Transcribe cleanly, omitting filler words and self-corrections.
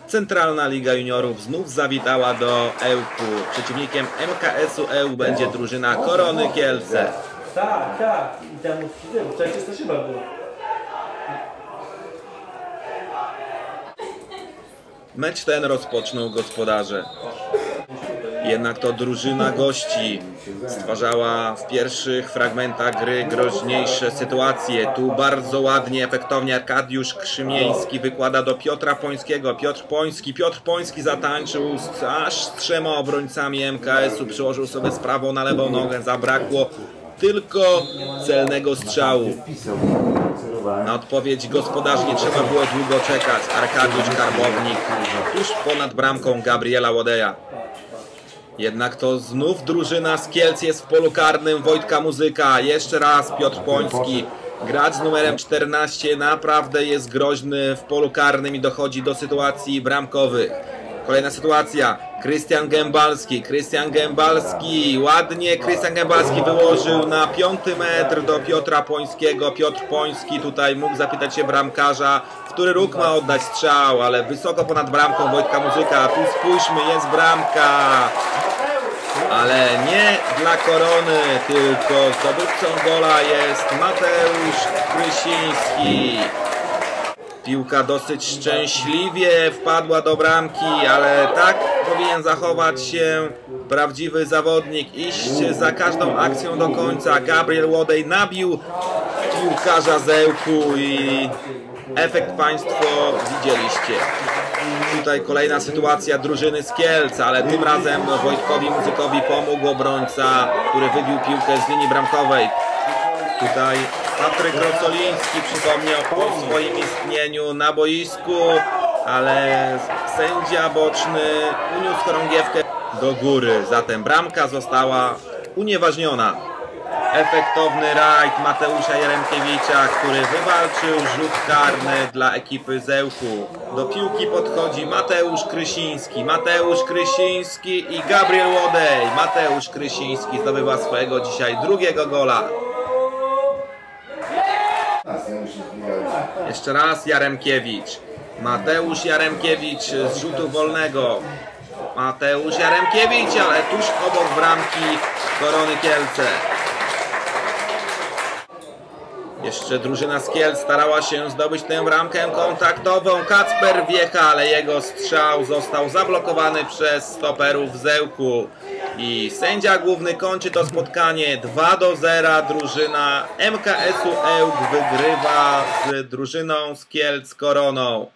Centralna Liga Juniorów znów zawitała do Ełku. Przeciwnikiem MKS-u Ełk będzie drużyna Korony Kielce. Tak, tak. I tam wcześniej to chyba było. Mecz ten rozpoczną gospodarze. Jednak to drużyna gości stwarzała w pierwszych fragmentach gry groźniejsze sytuacje. Tu bardzo ładnie, efektownie Arkadiusz Krzymieński wykłada do Piotra Pońskiego. Piotr Poński zatańczył aż z 3 obrońcami MKS-u. Przyłożył sobie z prawą na lewą nogę. Zabrakło tylko celnego strzału. Na odpowiedź gospodarzy nie trzeba było długo czekać. Arkadiusz Karbownik tuż ponad bramką Gabriela Łodeja. Jednak to znów drużyna z Kielc jest w polu karnym Wojtka Muzyka. Jeszcze raz Piotr Poński. Gracz z numerem 14 naprawdę jest groźny w polu karnym i dochodzi do sytuacji bramkowych. Kolejna sytuacja. Krystian Gębalski. Ładnie Krystian Gębalski wyłożył na 5 metr do Piotra Pońskiego. Piotr Poński tutaj mógł zapytać się bramkarza, w który róg ma oddać strzał, ale wysoko ponad bramką Wojtka Muzyka. Tu spójrzmy, jest bramka. Ale nie dla Korony, tylko zdobywcą gola jest Mateusz Krysiński. Piłka dosyć szczęśliwie wpadła do bramki, ale tak powinien zachować się prawdziwy zawodnik. Iść za każdą akcją do końca. Gabriel Łodej nabił piłkarza z Ełku i efekt Państwo widzieliście. Tutaj kolejna sytuacja drużyny z Kielc, ale tym razem Wojtkowi Muzykowi pomógł obrońca, który wybił piłkę z linii bramkowej. Tutaj Patryk Rosoliński przypomniał o swoim istnieniu na boisku, ale sędzia boczny uniósł chorągiewkę do góry. Zatem bramka została unieważniona. Efektowny rajd Mateusza Jaremkiewicza, który wywalczył rzut karny dla ekipy z Ełku. Do piłki podchodzi Mateusz Krysiński i Gabriel Łodej. Mateusz Krysiński zdobywa swojego dzisiaj drugiego gola. Jeszcze raz Jaremkiewicz. Mateusz Jaremkiewicz z rzutu wolnego. Mateusz Jaremkiewicz, ale tuż obok bramki Korony Kielce. Jeszcze drużyna z Kielc starała się zdobyć tę bramkę kontaktową. Kacper Wiecha, ale jego strzał został zablokowany przez stoperów z Ełku. I sędzia główny kończy to spotkanie. 2-0. Drużyna MKS-u Ełk wygrywa z drużyną z Kielc Koroną.